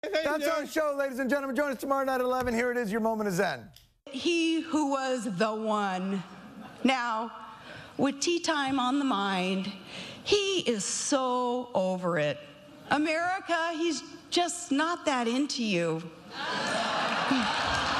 That's our show, ladies and gentlemen. Join us tomorrow night at 11. Here it is, your moment of Zen. He who was the one. Now, with tea time on the mind, he is so over it. America, he's just not that into you.